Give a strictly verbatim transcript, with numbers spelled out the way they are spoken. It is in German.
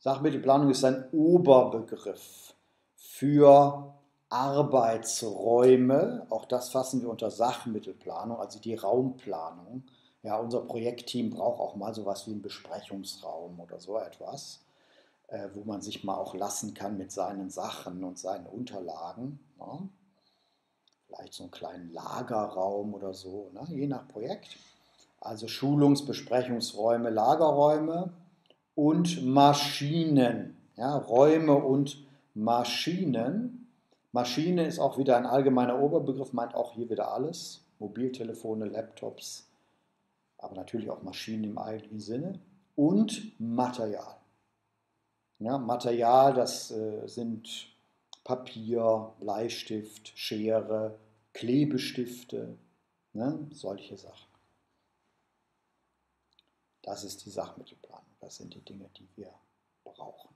Sachmittelplanung ist ein Oberbegriff für Arbeitsräume. Auch das fassen wir unter Sachmittelplanung, also die Raumplanung. Ja, unser Projektteam braucht auch mal sowas wie einen Besprechungsraum oder so etwas, äh, wo man sich mal auch lassen kann mit seinen Sachen und seinen Unterlagen. Ja. Vielleicht so einen kleinen Lagerraum oder so, ne? Je nach Projekt. Also Schulungs-, Besprechungsräume, Lagerräume und Maschinen. Ja, Räume und Maschinen. Maschine ist auch wieder ein allgemeiner Oberbegriff, meint auch hier wieder alles. Mobiltelefone, Laptops, aber natürlich auch Maschinen im eigentlichen Sinne. Und Material. Ja, Material, das äh, sind Papier, Bleistift, Schere, Klebestifte, ne, solche Sachen. Das ist die Sachmittelplanung. Das sind die Dinge, die wir brauchen.